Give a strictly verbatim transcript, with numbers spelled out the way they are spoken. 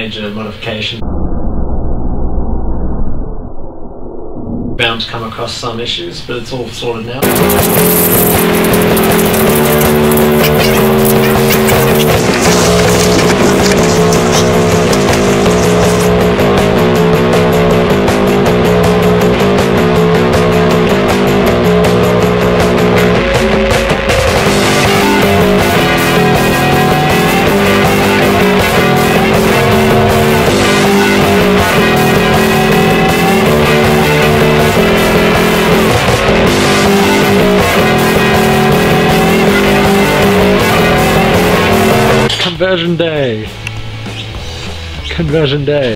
major modification. Bound to come across some issues, but it's all sorted now. Conversion day. Conversion day.